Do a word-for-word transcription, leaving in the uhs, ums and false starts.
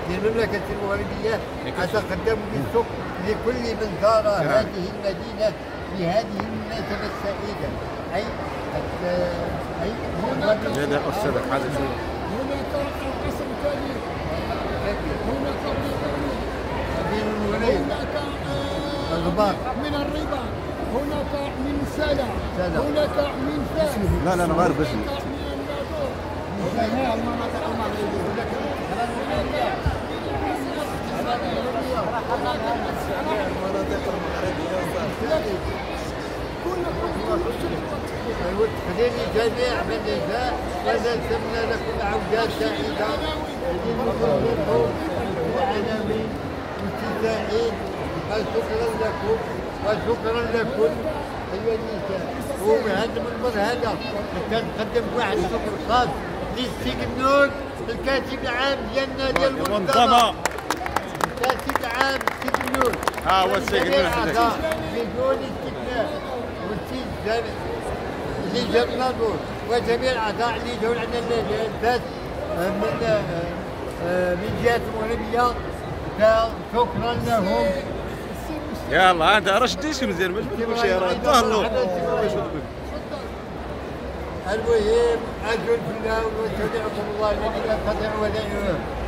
في المملكة المغربية أتقدم بالشكر لكل من زار هذه المدينة في هذه المناسبة السعيدة. أي أي هناك أستاذ هذا شو؟ هناك القصر الكبير، هناك هناك هناك من الرباط، هناك من سلا، هناك من فاس. لا لا أنا ما أعرف اسمه. خليني جميع من جاء ونسمنا لكم عودات سعيدة لنذكركم وعناوين مستمعين. فشكرا لكم وشكرا لكم أيها النساء. وبهذا المنبر هذا كنقدم واحد الشكر خاص للسي قنون الكاتب العام ديالنا ديال المنظمة. الكاتب العام السي قنون. ها هو السي قنون بدون استثناء. والسي اللي جاب الناظور وجميع الاعضاء اللي جاوا عندنا البث من من جهه المغربيه فشكرا لهم. يلا انت رشديش مزيان باش ما تمشي راه تهلو. المهم اجل في الله وتدعكم الله الذي لا تضيع ودائعه.